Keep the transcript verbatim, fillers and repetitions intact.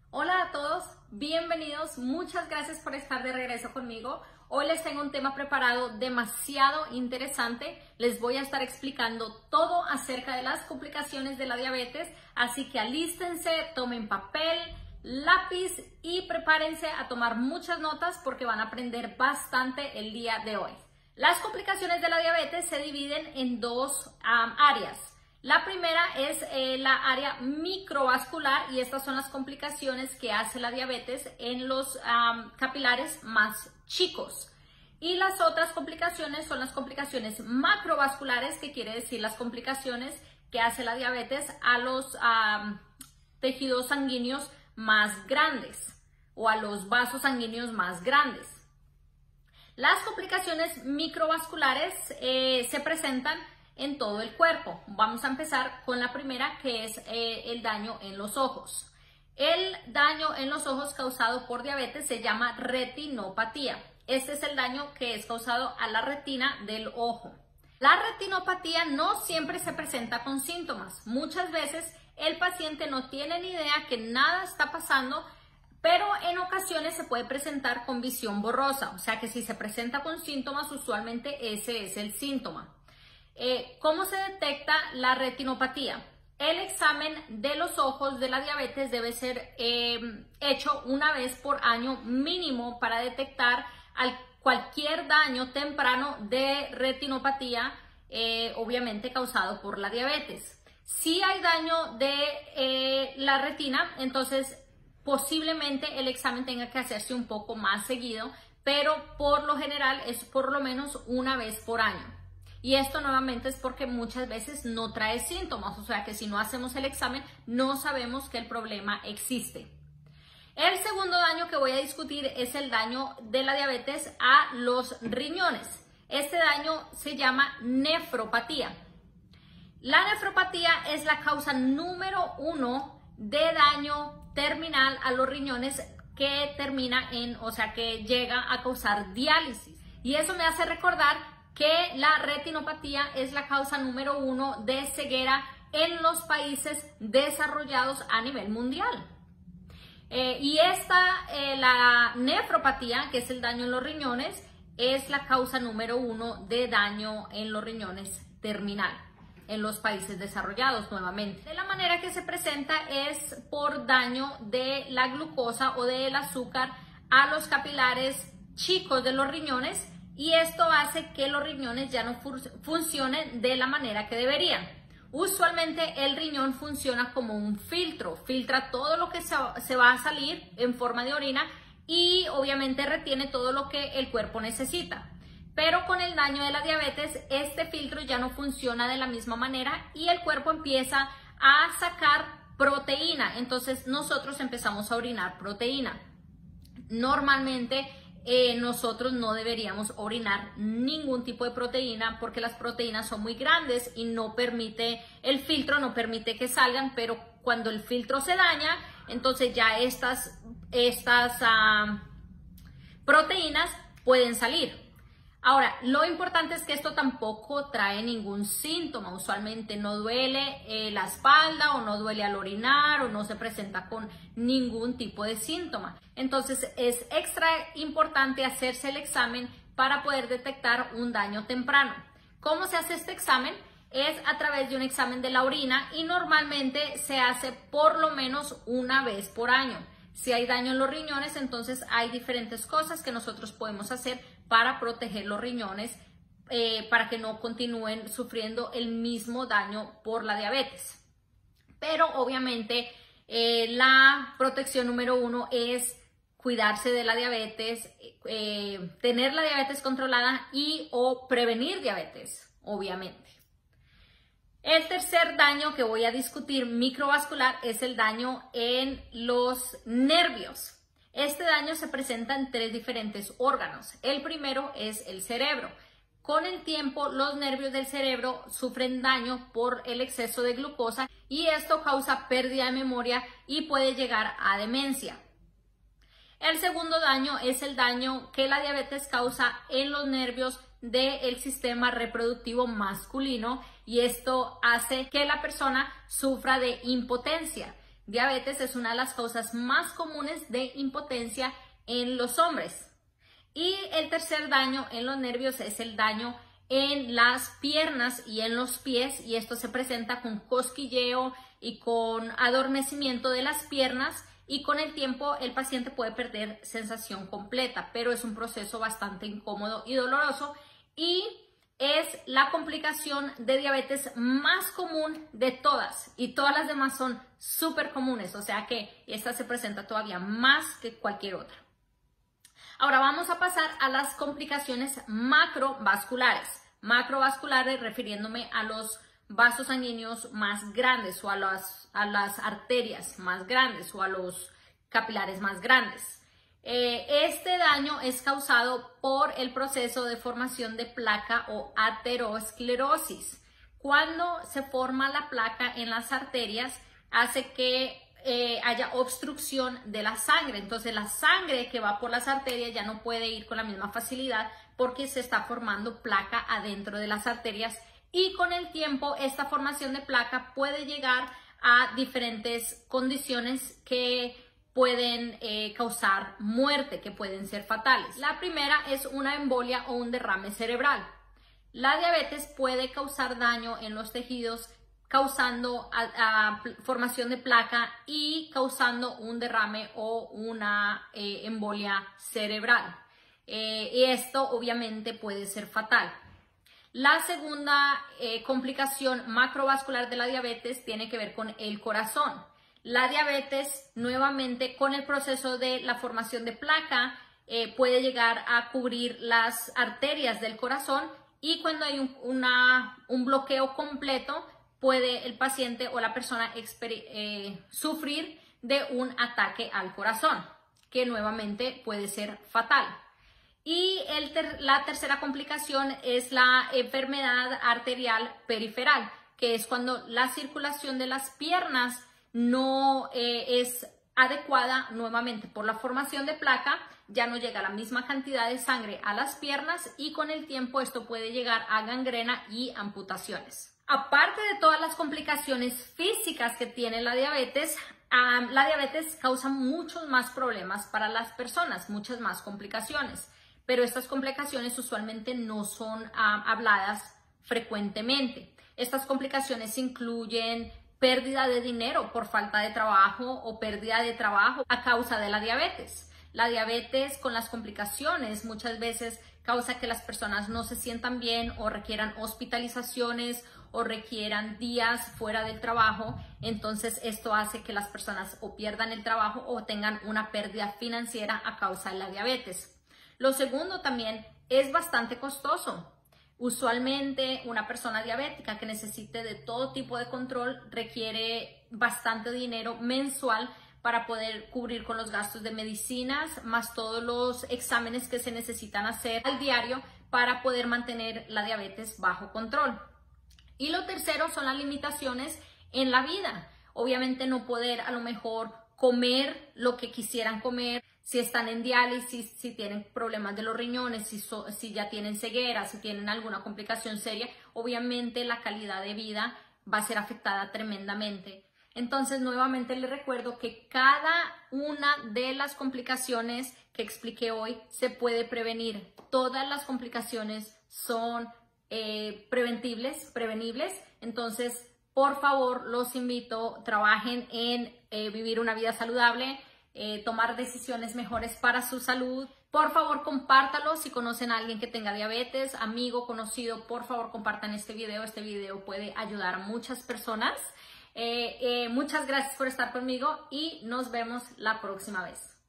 Hola a todos, bienvenidos, muchas gracias por estar de regreso conmigo. Hoy les tengo un tema preparado demasiado interesante. Les voy a estar explicando todo acerca de las complicaciones de la diabetes, así que alístense, tomen papel, lápiz y prepárense a tomar muchas notas porque van a aprender bastante el día de hoy. Las complicaciones de la diabetes se dividen en dos um, áreas. La primera es eh, la área microvascular y estas son las complicaciones que hace la diabetes en los um, capilares más chicos. Y las otras complicaciones son las complicaciones macrovasculares, que quiere decir las complicaciones que hace la diabetes a los um, tejidos sanguíneos más grandes o a los vasos sanguíneos más grandes. Las complicaciones microvasculares eh, se presentan en todo el cuerpo. Vamos a empezar con la primera, que es eh, el daño en los ojos. El daño en los ojos causado por diabetes se llama retinopatía. Este es el daño que es causado a la retina del ojo. La retinopatía no siempre se presenta con síntomas. Muchas veces el paciente no tiene ni idea que nada está pasando, pero en ocasiones se puede presentar con visión borrosa. O sea que si se presenta con síntomas, usualmente ese es el síntoma. Eh, ¿Cómo se detecta la retinopatía? El examen de los ojos de la diabetes debe ser eh, hecho una vez por año mínimo para detectar al, cualquier daño temprano de retinopatía, eh, obviamente causado por la diabetes. Si hay daño de eh, la retina, entonces posiblemente el examen tenga que hacerse un poco más seguido, pero por lo general es por lo menos una vez por año. Y esto nuevamente es porque muchas veces no trae síntomas, o sea que si no hacemos el examen no sabemos que el problema existe. El segundo daño que voy a discutir es el daño de la diabetes a los riñones. Este daño se llama nefropatía. La nefropatía es la causa número uno de daño terminal a los riñones que termina en, o sea que llega a causar diálisis. Y eso me hace recordar que la retinopatía es la causa número uno de ceguera en los países desarrollados a nivel mundial. Eh, y esta, eh, la nefropatía, que es el daño en los riñones, es la causa número uno de daño en los riñones terminal en los países desarrollados nuevamente. De la manera que se presenta es por daño de la glucosa o del azúcar a los capilares chicos de los riñones, y esto hace que los riñones ya no funcionen de la manera que deberían. Usualmente el riñón funciona como un filtro, filtra todo lo que se va a salir en forma de orina y obviamente retiene todo lo que el cuerpo necesita. Pero con el daño de la diabetes, este filtro ya no funciona de la misma manera y el cuerpo empieza a sacar proteína. Entonces nosotros empezamos a orinar proteína. Normalmente Eh, nosotros no deberíamos orinar ningún tipo de proteína porque las proteínas son muy grandes y no permite, el filtro no permite que salgan, pero cuando el filtro se daña, entonces ya estas, estas uh, proteínas pueden salir. Ahora, lo importante es que esto tampoco trae ningún síntoma. Usualmente no duele eh, la espalda o no duele al orinar o no se presenta con ningún tipo de síntoma. Entonces es extra importante hacerse el examen para poder detectar un daño temprano. ¿Cómo se hace este examen? Es a través de un examen de la orina y normalmente se hace por lo menos una vez por año. Si hay daño en los riñones, entonces hay diferentes cosas que nosotros podemos hacer para proteger los riñones, eh, para que no continúen sufriendo el mismo daño por la diabetes. Pero obviamente eh, la protección número uno es cuidarse de la diabetes, eh, tener la diabetes controlada y o prevenir diabetes, obviamente. El tercer daño que voy a discutir microvascular es el daño en los nervios. Este daño se presenta en tres diferentes órganos. El primero es el cerebro. Con el tiempo, los nervios del cerebro sufren daño por el exceso de glucosa y esto causa pérdida de memoria y puede llegar a demencia. El segundo daño es el daño que la diabetes causa en los nervios del sistema reproductivo masculino y esto hace que la persona sufra de impotencia. diabetes es una de las causas más comunes de impotencia en los hombres. Y el tercer daño en los nervios es el daño en las piernas y en los pies, y esto se presenta con cosquilleo y con adormecimiento de las piernas, y con el tiempo el paciente puede perder sensación completa, pero es un proceso bastante incómodo y doloroso, y es la complicación de diabetes más común de todas, y todas las demás son súper comunes, o sea que esta se presenta todavía más que cualquier otra. Ahora vamos a pasar a las complicaciones macrovasculares. Macrovasculares refiriéndome a los vasos sanguíneos más grandes o a las, a las arterias más grandes o a los capilares más grandes. Eh, este daño es causado por el proceso de formación de placa o aterosclerosis. Cuando se forma la placa en las arterias, hace que Eh, haya obstrucción de la sangre, entonces la sangre que va por las arterias ya no puede ir con la misma facilidad porque se está formando placa adentro de las arterias, y con el tiempo esta formación de placa puede llegar a diferentes condiciones que pueden eh, causar muerte, que pueden ser fatales. La primera es una embolia o un derrame cerebral. La diabetes puede causar daño en los tejidos, causando a, a, formación de placa y causando un derrame o una eh, embolia cerebral. Eh, y esto obviamente puede ser fatal. La segunda eh, complicación macrovascular de la diabetes tiene que ver con el corazón. La diabetes, nuevamente, con el proceso de la formación de placa, eh, puede llegar a cubrir las arterias del corazón, y cuando hay un, una, un bloqueo completo, puede el paciente o la persona eh, sufrir de un ataque al corazón, que nuevamente puede ser fatal. Y el ter la tercera complicación es la enfermedad arterial periferal, que es cuando la circulación de las piernas no eh, es adecuada, nuevamente por la formación de placa, ya no llega la misma cantidad de sangre a las piernas, y con el tiempo esto puede llegar a gangrena y amputaciones. Aparte de todas las complicaciones físicas que tiene la diabetes, um, la diabetes causa muchos más problemas para las personas, muchas más complicaciones, pero estas complicaciones usualmente no son um, habladas frecuentemente. Estas complicaciones incluyen pérdida de dinero por falta de trabajo o pérdida de trabajo a causa de la diabetes. La diabetes con las complicaciones muchas veces causa que las personas no se sientan bien o requieran hospitalizaciones o requieran días fuera del trabajo. Entonces esto hace que las personas o pierdan el trabajo o tengan una pérdida financiera a causa de la diabetes. Lo segundo también es bastante costoso. Usualmente una persona diabética que necesite de todo tipo de control requiere bastante dinero mensual para poder cubrir con los gastos de medicinas, más todos los exámenes que se necesitan hacer al diario para poder mantener la diabetes bajo control. Y lo tercero son las limitaciones en la vida. Obviamente no poder a lo mejor comer lo que quisieran comer, si están en diálisis, si tienen problemas de los riñones, si, so, si ya tienen ceguera, si tienen alguna complicación seria, obviamente la calidad de vida va a ser afectada tremendamente. Entonces, nuevamente les recuerdo que cada una de las complicaciones que expliqué hoy se puede prevenir. Todas las complicaciones son eh, preventibles, prevenibles. Entonces, por favor, los invito, trabajen en eh, vivir una vida saludable, eh, tomar decisiones mejores para su salud. Por favor, compártalo si conocen a alguien que tenga diabetes, amigo, conocido. Por favor, compartan este video. Este video puede ayudar a muchas personas. Eh, eh, muchas gracias por estar conmigo y nos vemos la próxima vez.